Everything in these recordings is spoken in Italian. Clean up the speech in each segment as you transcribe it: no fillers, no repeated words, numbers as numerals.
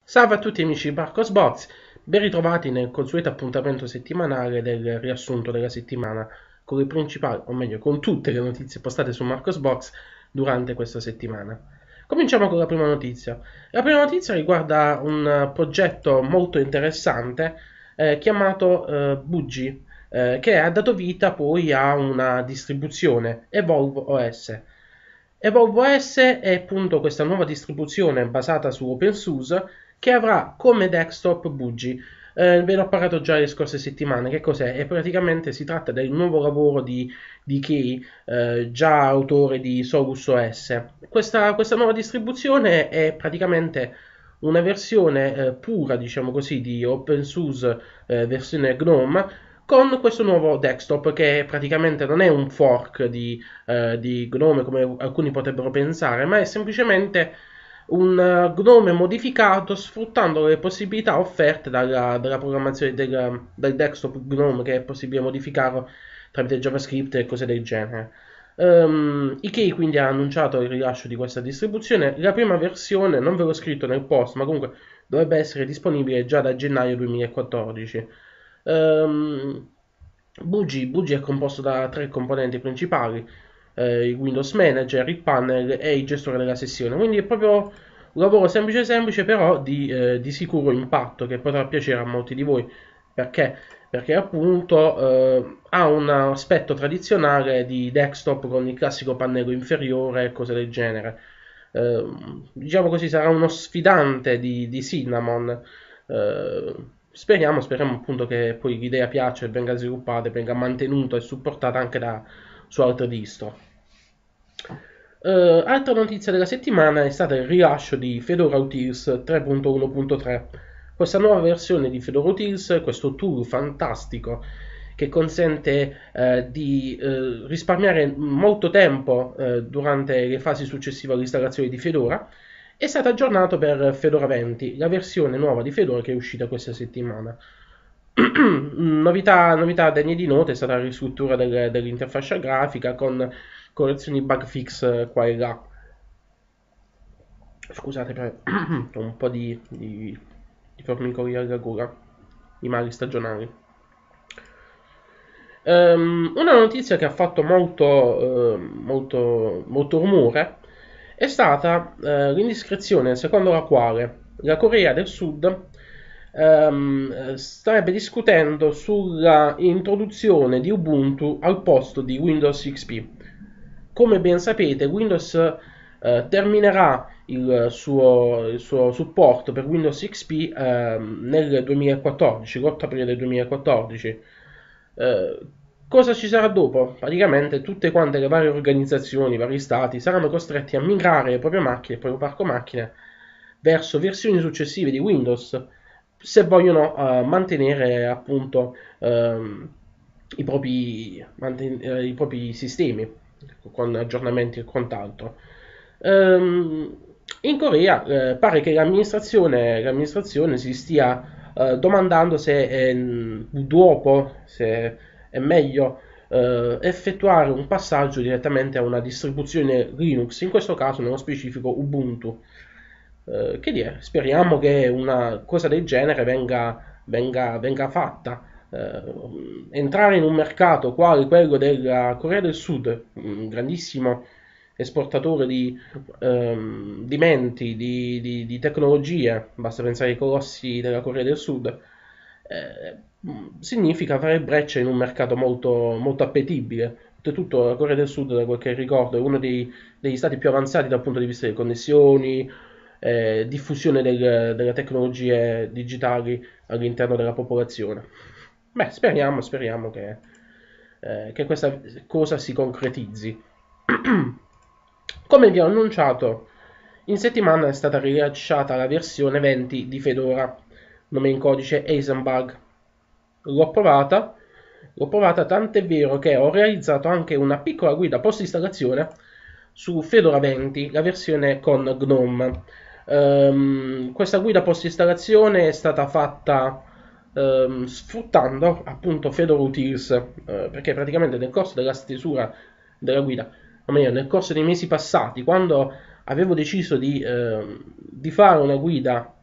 Salve a tutti amici di Barcosbox, ben ritrovati nel consueto appuntamento settimanale del riassunto della settimana con le principali, o meglio con tutte le notizie postate su Marcosbox durante questa settimana. Cominciamo con la prima notizia. La prima notizia riguarda un progetto molto interessante chiamato Buggy, che ha dato vita poi a una distribuzione, Evolve OS. Evolve OS è appunto questa nuova distribuzione basata su OpenSUSE che avrà come desktop Buggy. Ve l'ho parlato già le scorse settimane. Che cos'è? E praticamente si tratta del nuovo lavoro di Key, già autore di Solus OS. Questa nuova distribuzione è praticamente una versione pura, diciamo così, di OpenSUSE versione GNOME con questo nuovo desktop che praticamente non è un fork di Gnome come alcuni potrebbero pensare, ma è semplicemente un Gnome modificato sfruttando le possibilità offerte dalla programmazione del desktop Gnome, che è possibile modificarlo tramite JavaScript e cose del genere. IKEA quindi ha annunciato il rilascio di questa distribuzione. La prima versione, non ve l'ho scritto nel post, ma comunque dovrebbe essere disponibile già da gennaio 2014. Um, Buggy è composto da tre componenti principali, il Windows Manager, il panel e il gestore della sessione. Quindi è proprio un lavoro semplice semplice, però di sicuro impatto che potrà piacere a molti di voi. Perché? Perché appunto ha un aspetto tradizionale di desktop con il classico pannello inferiore e cose del genere. Diciamo così, sarà uno sfidante di Cinnamon. Speriamo appunto che poi l'idea piaccia e venga sviluppata, e venga mantenuta e supportata anche su altre distro. Altra notizia della settimana è stata il rilascio di Fedora Utils 3.1.3. Questa nuova versione di Fedora Utils, questo tool fantastico che consente di risparmiare molto tempo durante le fasi successive all'installazione di Fedora, è stato aggiornato per Fedora 20, la versione nuova di Fedora che è uscita questa settimana. Novità degne di nota è stata la riscrittura dell'interfaccia grafica con correzioni bug fix qua e là. Scusate, ho un po' di formicolio alla gola, i mali stagionali. Una notizia che ha fatto molto rumore è stata l'indiscrezione secondo la quale la Corea del Sud starebbe discutendo sulla introduzione di Ubuntu al posto di Windows XP. Come ben sapete, Windows terminerà il suo supporto per Windows XP nel 2014, l'8 aprile del 2014. Eh, Cosa ci sarà dopo? Praticamente tutte quante le varie organizzazioni, i vari stati saranno costretti a migrare le proprie macchine, il proprio parco macchine verso versioni successive di Windows se vogliono mantenere appunto i propri sistemi con aggiornamenti e quant'altro. In Corea pare che l'amministrazione si stia domandando se se è meglio effettuare un passaggio direttamente a una distribuzione Linux, in questo caso nello specifico Ubuntu. Che dire, speriamo che una cosa del genere venga fatta. Entrare in un mercato quale quello della Corea del Sud, un grandissimo esportatore di menti, di tecnologie, basta pensare ai colossi della Corea del Sud, significa fare breccia in un mercato molto appetibile. Oltretutto la Corea del Sud, da quel che ricordo, è uno degli stati più avanzati dal punto di vista delle connessioni, diffusione delle tecnologie digitali all'interno della popolazione. Beh, speriamo che questa cosa si concretizzi. Come vi ho annunciato, in settimana è stata rilasciata la versione 20 di Fedora, nome in codice Eisenbug. L'ho provata tant'è vero che ho realizzato anche una piccola guida post installazione su Fedora 20, la versione con GNOME. Questa guida post installazione è stata fatta sfruttando appunto Fedora Utils, perché praticamente nel corso della stesura della guida, o meglio nel corso dei mesi passati, quando avevo deciso di fare una guida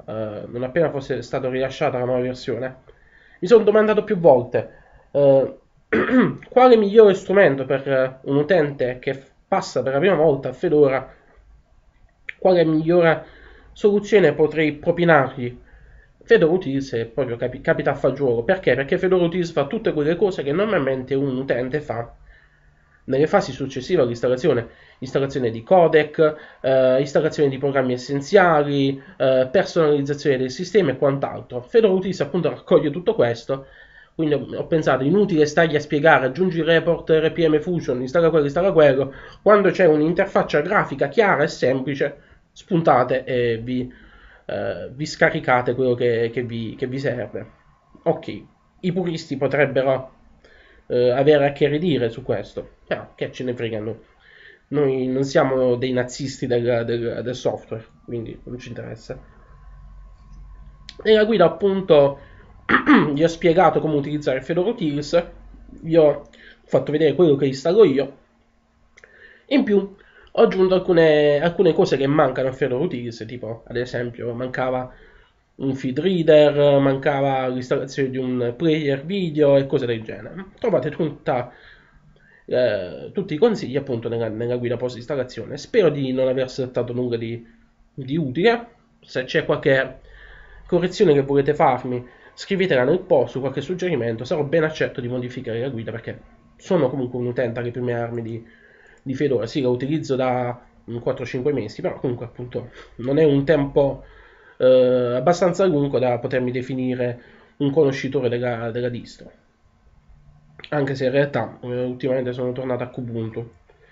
non appena fosse stata rilasciata la nuova versione, mi sono domandato più volte eh, quale migliore strumento per un utente che passa per la prima volta a Fedora, quale migliore soluzione potrei propinargli. Fedora Utils è proprio capita a fagiolo. Perché? Perché Fedora Utils fa tutte quelle cose che normalmente un utente fa nelle fasi successive all'installazione. Installazione di codec, installazione di programmi essenziali, personalizzazione del sistema e quant'altro. Fedora Utils appunto raccoglie tutto questo. Quindi ho pensato, inutile stargli a spiegare, aggiungi il report RPM Fusion, installa quello. Quando c'è un'interfaccia grafica chiara e semplice, spuntate e vi scaricate quello che vi serve. Ok, i puristi potrebbero avere a che ridire su questo, però che ce ne fregano. Noi non siamo dei nazisti del software, quindi non ci interessa. Nella guida appunto gli ho spiegato come utilizzare Fedora Utils, vi ho fatto vedere quello che installo io. In più ho aggiunto alcune cose che mancano a Fedora Utils, tipo ad esempio mancava un feed reader, mancava l'installazione di un player video e cose del genere. Trovate tutti i consigli appunto nella guida post installazione. Spero di non aver saltato nulla di utile. Se c'è qualche correzione che volete farmi, scrivetela nel post, qualche suggerimento, sarò ben accetto di modificare la guida perché sono comunque un utente alle prime armi di Fedora. Sì, la utilizzo da 4-5 mesi, però comunque appunto non è un tempo abbastanza lungo da potermi definire un conoscitore della distro. Anche se in realtà ultimamente sono tornato a Kubuntu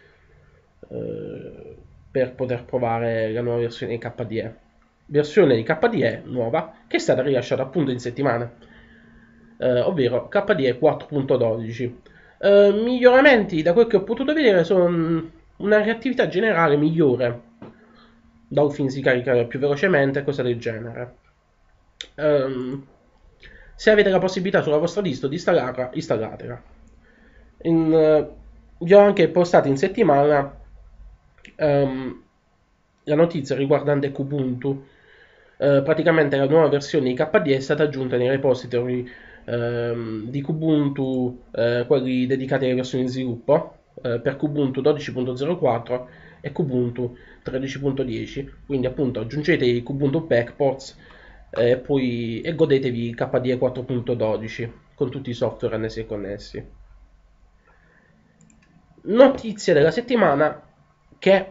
eh, per poter provare la nuova versione di KDE. Versione di KDE nuova che è stata rilasciata appunto in settimana, ovvero KDE 4.12. Miglioramenti, da quel che ho potuto vedere, sono una reattività generale migliore. Dolphin si carica più velocemente, cose del genere. Ehm, Se avete la possibilità sulla vostra distro di installarla, installatela. Vi ho anche postato in settimana ehm, la notizia riguardante Kubuntu. Praticamente la nuova versione di KDE è stata aggiunta nei repository di Kubuntu, quelli dedicati alle versioni di sviluppo, per Kubuntu 12.04 e Kubuntu 13.10. Quindi appunto aggiungete i Kubuntu backports e godetevi KDE 4.12 con tutti i software annessi e connessi. Notizia della settimana che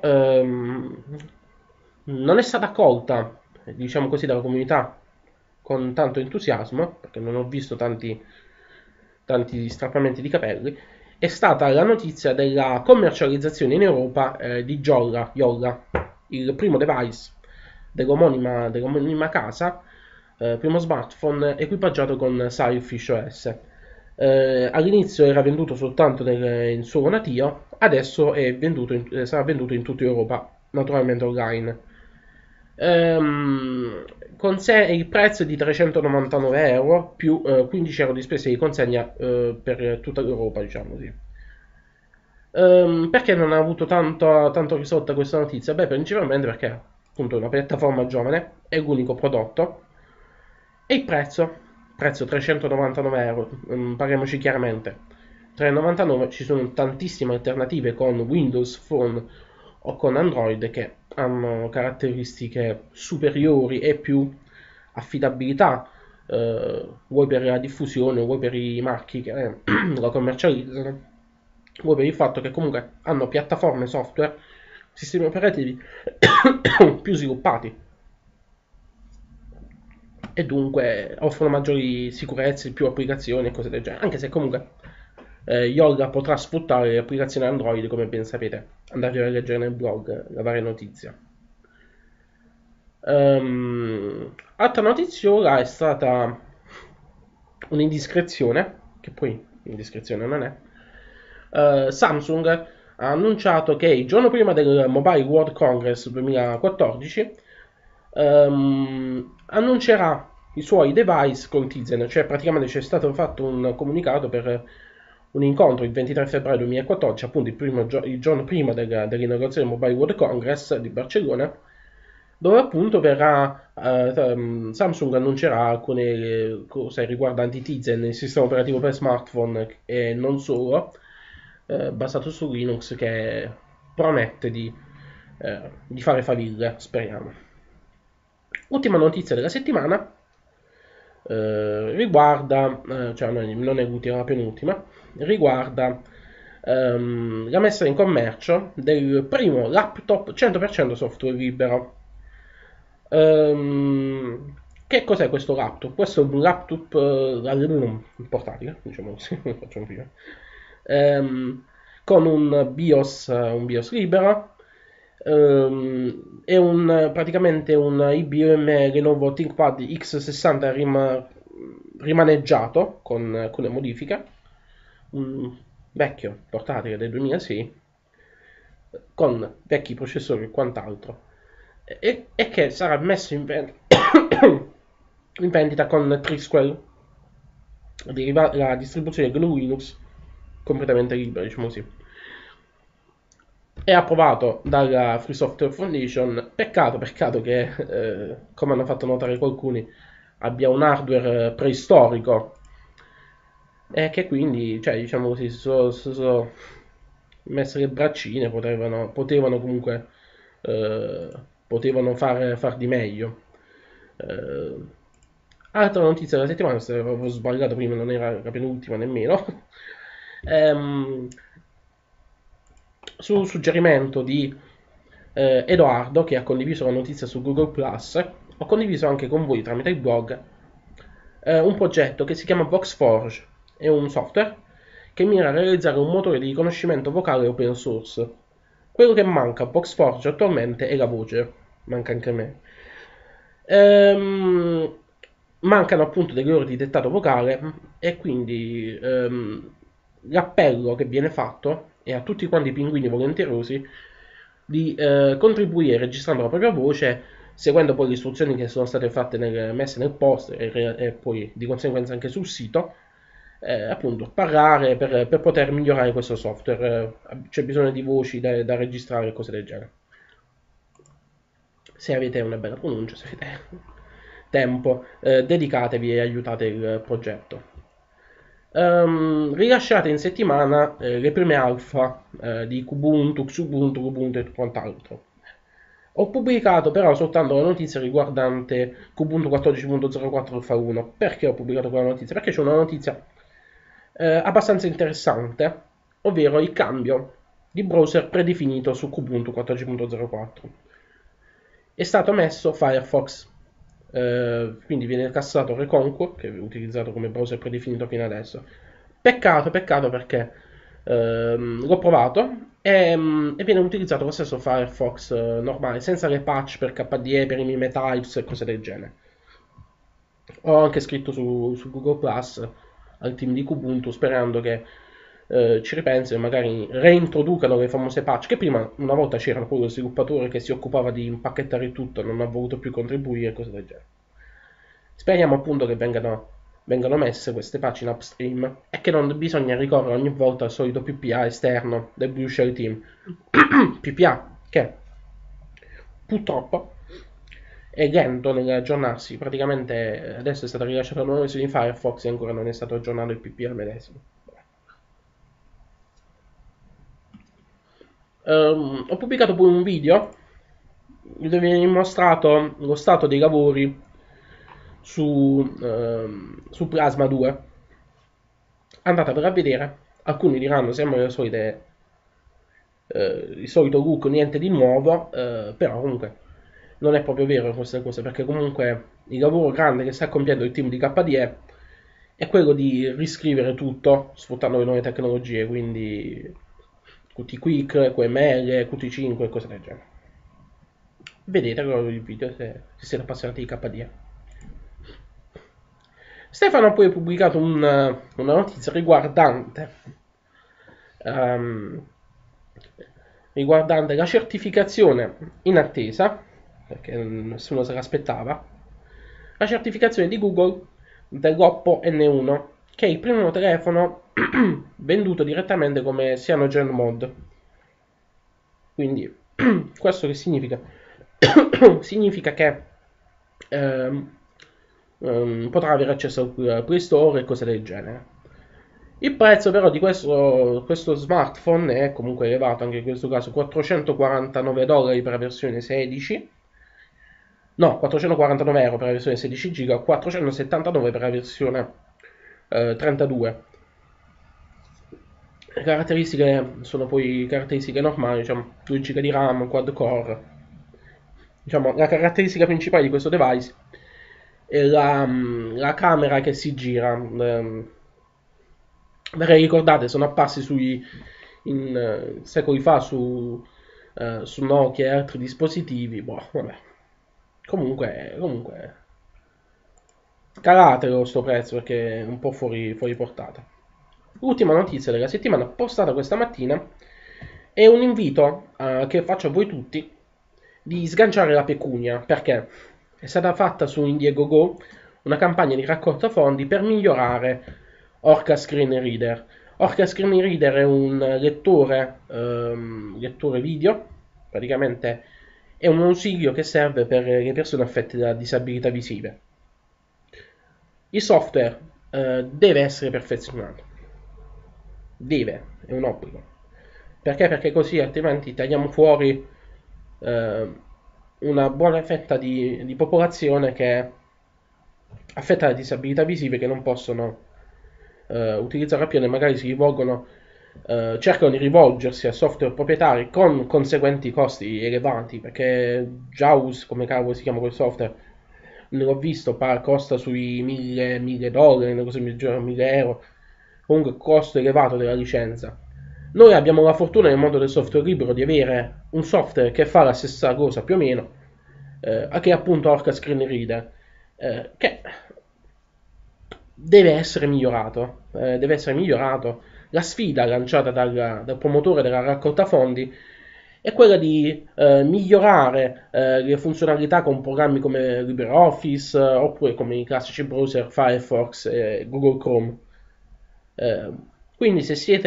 non è stata accolta, diciamo così, dalla comunità con tanto entusiasmo, perché non ho visto tanti strappamenti di capelli, è stata la notizia della commercializzazione in Europa di Yolla, il primo device dell'omonima casa, primo smartphone equipaggiato con Sailfish OS. All'inizio era venduto soltanto in suo natio, adesso sarà venduto in tutta Europa, naturalmente online. Con sé il prezzo è di 399 euro più 15 euro di spese di consegna per tutta l'Europa, diciamo così. Perché non ha avuto tanto risalto questa notizia? Beh, principalmente perché appunto è una piattaforma giovane, è l'unico prodotto e il prezzo 399 euro, parliamoci chiaramente. 399 ci sono tantissime alternative con Windows Phone o con Android che hanno caratteristiche superiori e più affidabilità, vuoi per la diffusione, vuoi per i marchi che la commercializzano, vuoi per il fatto che comunque hanno piattaforme software, sistemi operativi più sviluppati e dunque offrono maggiori sicurezze, più applicazioni e cose del genere, anche se comunque Yoga potrà sfruttare le applicazioni Android, come ben sapete. Andate a leggere nel blog la varia notizia. Altra notiziola è stata un'indiscrezione, che poi indiscrezione non è. Samsung ha annunciato che il giorno prima del Mobile World Congress 2014 annuncerà i suoi device con Tizen, cioè praticamente c'è stato fatto un comunicato per un incontro il 23 febbraio 2014, appunto il giorno prima dell'inaugurazione del Mobile World Congress di Barcellona, dove appunto Samsung annuncerà alcune cose riguardanti Tizen, il sistema operativo per smartphone e non solo, basato su Linux, che promette di fare faville, speriamo. Ultima notizia della settimana riguarda, cioè non è l'ultima, la penultima, riguarda la messa in commercio del primo laptop 100% software libero. Che cos'è questo laptop? Questo è un laptop portatile, diciamo così, facciamo prima, ehm, con un BIOS libero, è praticamente un IBM Lenovo ThinkPad X60 rimaneggiato con alcune modifiche, un vecchio portatile del 2006 con vecchi processori e quant'altro, e che sarà messo in vendita con Trisquel, la distribuzione GNU Linux completamente libera, diciamo così. È approvato dalla Free Software Foundation. Peccato che, come hanno fatto notare alcuni, abbia un hardware preistorico e che quindi, cioè, diciamo così, so messe le braccine, potevano comunque eh, potevano far di meglio. Eh, Altra notizia della settimana, se avevo sbagliato prima, non era la penultima nemmeno. Ehm, Su suggerimento di Edoardo, che ha condiviso la notizia su Google Plus, ho condiviso anche con voi tramite il blog un progetto che si chiama VoxForge. È un software che mira a realizzare un motore di riconoscimento vocale open source. Quello che manca a VoxForge attualmente è la voce, manca anche a me. Ehm, Mancano appunto delle ore di dettato vocale e quindi l'appello che viene fatto è a tutti quanti i pinguini volenterosi di contribuire registrando la propria voce, seguendo poi le istruzioni che sono state messe nel post e poi di conseguenza anche sul sito, appunto parlare per poter migliorare questo software. C'è bisogno di voci da registrare e cose del genere. Se avete una bella pronuncia, se avete tempo, dedicatevi e aiutate il progetto. Rilasciate in settimana le prime alfa di Kubuntu, Xubuntu, Ubuntu e quant'altro. Ho pubblicato però soltanto la notizia riguardante Kubuntu 14.04 Alpha 1. Perché ho pubblicato quella notizia? Perché c'è una notizia abbastanza interessante, ovvero il cambio di browser predefinito su Kubuntu 14.04. È stato messo Firefox, quindi viene cassato Reconquer, che è utilizzato come browser predefinito fino adesso. Peccato perché l'ho provato e viene utilizzato lo stesso Firefox normale, senza le patch per KDE, per i meme types e cose del genere. Ho anche scritto su Google Plus al team di Kubuntu sperando che ci ripensino e magari reintroducano le famose patch che prima una volta c'erano, poi lo sviluppatore che si occupava di impacchettare il tutto non ha voluto più contribuire e cose del genere. Speriamo appunto che vengano messe queste patch in upstream e che non bisogna ricorrere ogni volta al solito PPA esterno del Blue Shell Team. PPA che purtroppo è lento nell'aggiornarsi. Praticamente adesso è stata rilasciata una nuova versione di Firefox e ancora non è stato aggiornato il PPA medesimo. Ho pubblicato pure un video dove viene mostrato lo stato dei lavori su Plasma 2. Andatevelo a vedere. Alcuni diranno sembra il solito look, niente di nuovo, però comunque non è proprio vero queste cose, perché comunque il lavoro grande che sta compiendo il team di KDE è quello di riscrivere tutto sfruttando le nuove tecnologie, quindi Qt Quick, QML, Qt5 e cose del genere. Vedete il video se siete appassionati di KDE. Stefano ha poi pubblicato una notizia ehm, riguardante la certificazione in attesa, perché nessuno se l'aspettava, la certificazione di Google dell'Oppo N1, che è il primo telefono venduto direttamente come CyanogenMod. Quindi, questo che significa? significa che ehm, potrà avere accesso al Play Store e cose del genere. Il prezzo però di questo smartphone è comunque elevato, anche in questo caso $449 per la versione 16, no, 449 euro per la versione 16 giga, 479 per la versione 32. Le caratteristiche sono poi caratteristiche normali, diciamo 2 giga di RAM, quad core. Diciamo, la caratteristica principale di questo device è la camera che si gira. Magari ricordate, sono apparsi secoli fa su Nokia e altri dispositivi. Boh, vabbè. Comunque, calatelo sto prezzo perché è un po' fuori portata. L'ultima notizia della settimana postata questa mattina è un invito che faccio a voi tutti di sganciare la pecunia, perché è stata fatta su Indiegogo una campagna di raccolta fondi per migliorare Orca Screen Reader. Orca Screen Reader è un lettore video, praticamente è un ausilio che serve per le persone affette da disabilità visive. Il software deve essere perfezionato, è un obbligo. Perché? Perché così altrimenti tagliamo fuori eh, una buona fetta di popolazione che è affetta da disabilità visive che non possono utilizzare appieno e magari cercano di rivolgersi a software proprietari con conseguenti costi elevati, perché JAWS, come cavolo si chiama quel software, ne ho visto, costa sui 1000 dollari, una cosa del genere, 1000 euro, comunque costo elevato della licenza. Noi abbiamo la fortuna nel mondo del software libero di avere un software che fa la stessa cosa più o meno, che è appunto Orca Screen Reader, che deve essere migliorato. La sfida lanciata dal promotore della raccolta fondi è quella di migliorare le funzionalità con programmi come LibreOffice oppure come i classici browser Firefox e Google Chrome. Eh, quindi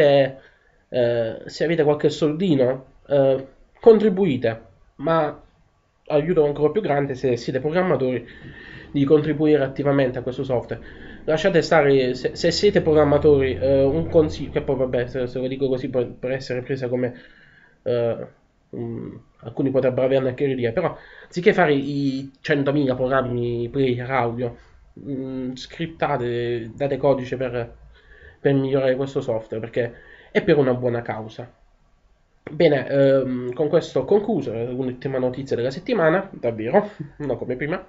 se avete qualche soldino, contribuite, ma aiuto ancora più grande se siete programmatori di contribuire attivamente a questo software. Lasciate stare, se siete programmatori, un consiglio, che poi vabbè, se lo dico così per essere presa come eh, alcuni potrebbero averne anche l'idea, però anziché fare i 100.000 programmi player audio, scriptate, date codice per migliorare questo software, perché è per una buona causa. Bene, con questo ho concluso l'ultima notizia della settimana, davvero, non come prima.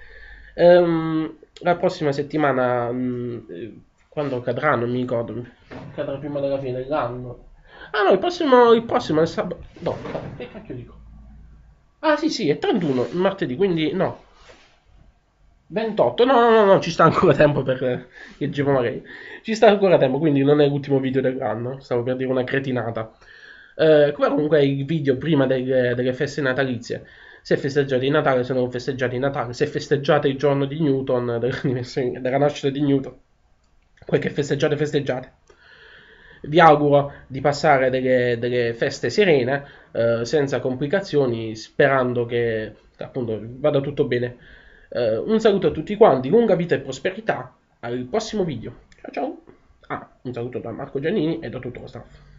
La prossima settimana, quando cadrà, non mi ricordo, cadrà prima della fine dell'anno. Ah no, il prossimo è il sabato. No, che cacchio dico? Ah sì, sì, è 31, martedì, quindi no. 28, no, no, no, no, ci sta ancora tempo per il Giro magari. Ci sta ancora tempo, quindi non è l'ultimo video dell'anno, stavo per dire una cretinata. Comunque è il video prima delle feste natalizie. Se festeggiate il Natale, se non festeggiate il Natale, se festeggiate il giorno di Newton, della nascita di Newton, quel che festeggiate, festeggiate. Vi auguro di passare delle feste serene, senza complicazioni, sperando che appunto vada tutto bene. Un saluto a tutti quanti, lunga vita e prosperità, al prossimo video. Ciao ciao! Ah, un saluto da Marco Giannini e da tutto lo staff.